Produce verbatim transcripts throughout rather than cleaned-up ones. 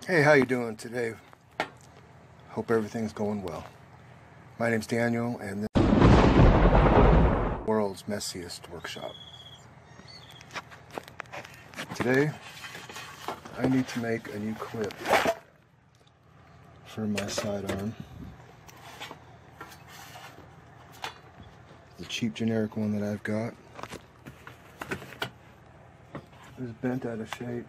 Hey, how you doing today? Hope everything's going well. My name's Daniel, and this is the world's messiest workshop. Today, I need to make a new clip for my sidearm. The cheap generic one that I've got is bent out of shape,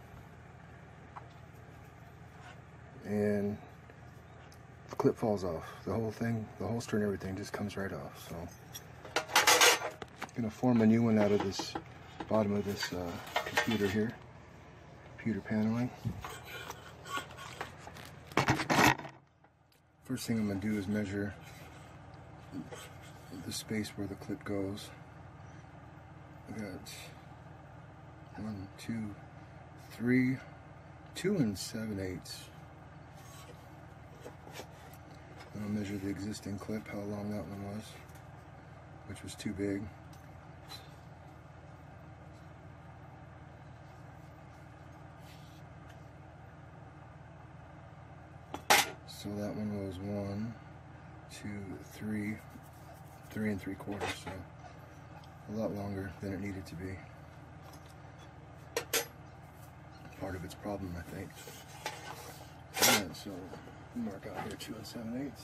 and the clip falls off. The whole thing, the holster and everything just comes right off. So I'm gonna form a new one out of this bottom of this uh, computer here, computer paneling. First thing I'm gonna do is measure the space where the clip goes. I got one, two, three, two and seven eighths. And I'll measure the existing clip, how long that one was, which was too big. So that one was one, two, three, three and three quarters, so a lot longer than it needed to be. Part of its problem, I think. And so mark out here two and seven eighths.